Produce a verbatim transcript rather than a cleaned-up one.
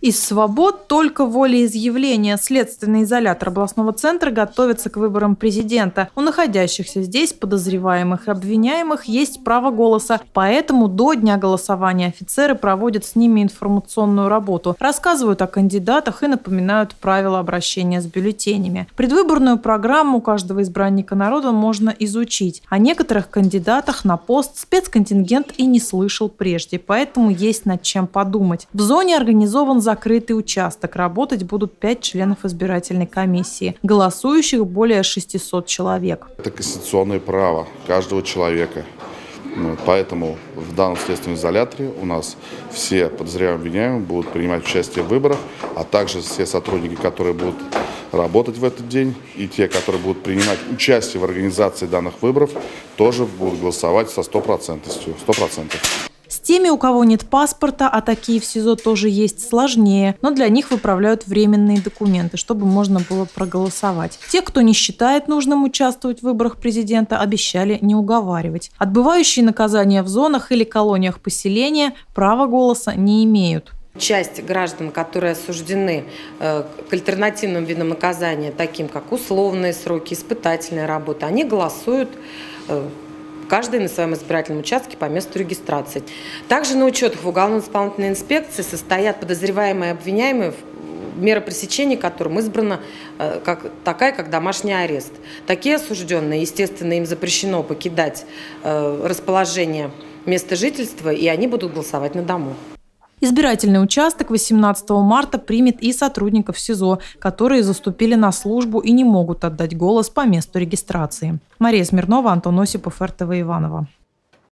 Из свобод только волеизъявления. Следственный изолятор областного центра готовится к выборам президента. У находящихся здесь подозреваемых и обвиняемых есть право голоса. Поэтому до дня голосования офицеры проводят с ними информационную работу, рассказывают о кандидатах и напоминают правила обращения с бюллетенями. Предвыборную программу каждого избранника народа можно изучить. О некоторых кандидатах на пост спецконтингент и не слышал прежде, поэтому есть над чем подумать. В зоне организован закрытый участок. Работать будут пять членов избирательной комиссии. Голосующих более шестисот человек. Это конституционное право каждого человека. Поэтому в данном следственном изоляторе у нас все подозреваемые обвиняемые будут принимать участие в выборах, а также все сотрудники, которые будут работать в этот день, и те, которые будут принимать участие в организации данных выборов, тоже будут голосовать со стопроцентностью. сто процентов. С теми, у кого нет паспорта, а такие в СИЗО тоже есть, сложнее, но для них выправляют временные документы, чтобы можно было проголосовать. Те, кто не считает нужным участвовать в выборах президента, обещали не уговаривать. Отбывающие наказания в зонах или колониях поселения права голоса не имеют. Часть граждан, которые осуждены к альтернативным видам наказания, таким как условные сроки, испытательная работа, они голосуют каждый на своем избирательном участке по месту регистрации. Также на учетах в уголовно-исполнительной инспекции состоят подозреваемые и обвиняемые, мера пресечения которым избрана как, такая, как домашний арест. Такие осужденные, естественно, им запрещено покидать расположение места жительства, и они будут голосовать на дому. Избирательный участок восемнадцатого марта примет и сотрудников СИЗО, которые заступили на службу и не могут отдать голос по месту регистрации. Мария Смирнова, Антон Осипов, эр тэ вэ Иваново.